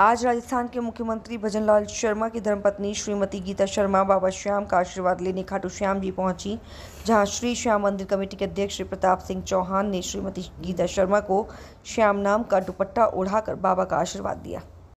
आज राजस्थान के मुख्यमंत्री भजनलाल शर्मा की धर्मपत्नी श्रीमती गीता शर्मा बाबा श्याम का आशीर्वाद लेने खाटू श्याम जी पहुंची, जहां श्री श्याम मंदिर कमेटी के अध्यक्ष श्री प्रताप सिंह चौहान ने श्रीमती गीता शर्मा को श्याम नाम का दुपट्टा ओढ़ाकर बाबा का आशीर्वाद दिया।